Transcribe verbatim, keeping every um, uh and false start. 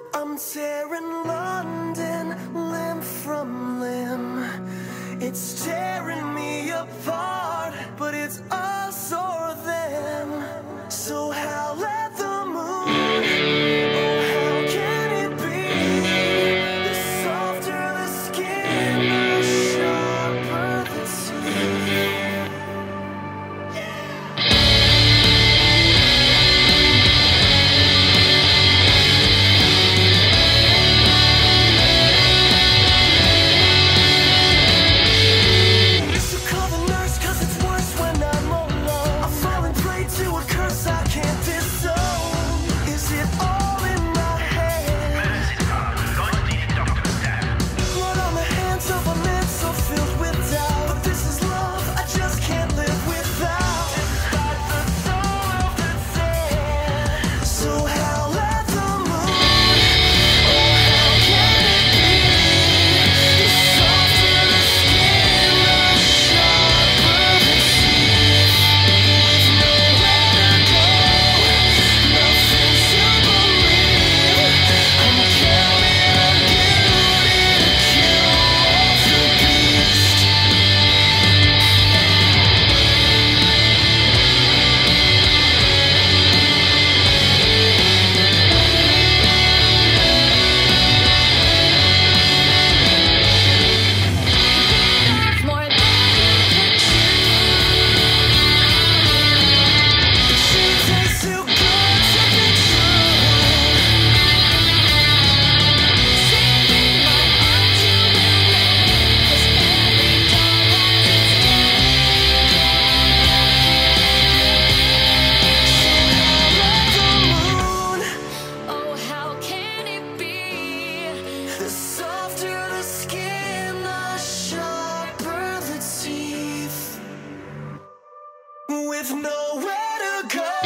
I'm tearing London limb from limb. It's tearing me apart, but it's us or them. So howl at the moon. Oh, how can it be? The softer the skin, the sharper the teeth. The softer the skin, the sharper the teeth. With nowhere to go.